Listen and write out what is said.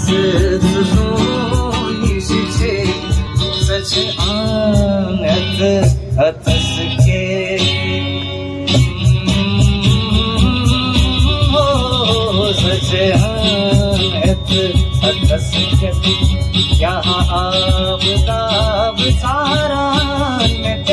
Sche sach aanat atas ke sach aanat atas ke yahan aab saran mein